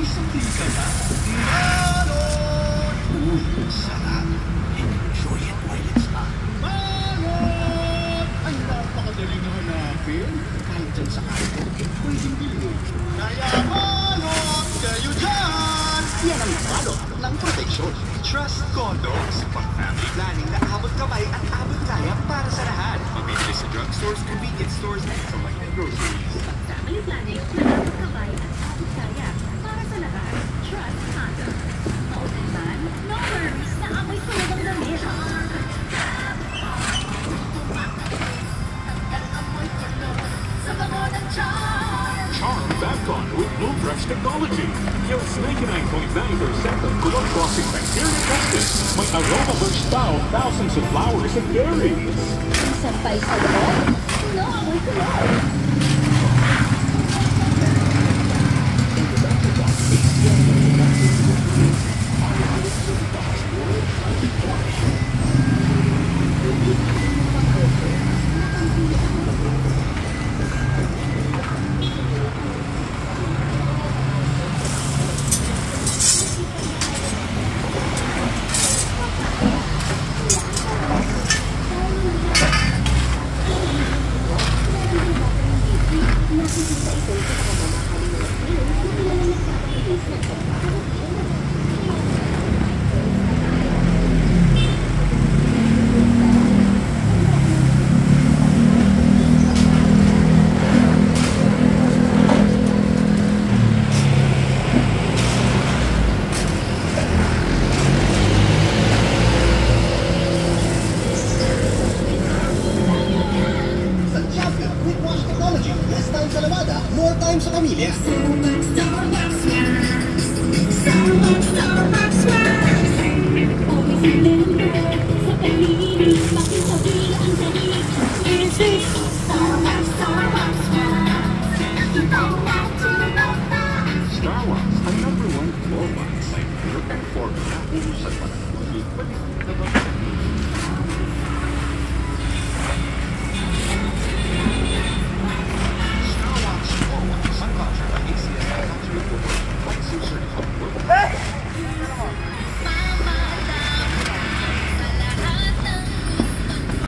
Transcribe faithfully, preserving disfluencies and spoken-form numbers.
May sakli ka na. Balot! Uy, sarap. Enjoy it while it's hot. Balot! Ay, napakadali na hanapin. Kahit dyan sa kanto, eh, pwedeng bilhin. Kaya balot! Kayo dyan! Yan ang balot ng proteksyon. Trust Condoms. Pag-family planning na abot kamay at abot kaya para sa lahat. Mabibili sa drugstores, convenience stores, at selected groceries. Pag-family planning na abot kamay at abot kaya para sa lahat. Trust Condoms. Open man, no worries na amoy sunog ang damit. Sa bango ng charm. Charm Babcon with Bluegrass technology. Kills ninety-nine point nine percent of color-crossing bacteria tested. May aroma burst out thousands of flowers and berries. Sampay sa loob. No, amoy kulay. More time sa pamilya. Starbucks, Starbucks, Starbucks, Starbucks, always remember, sa pag-ibig, pakisabi ang daig. Is this Starbucks, Starbucks, Starbucks, ang number one global site for formula sa panahon.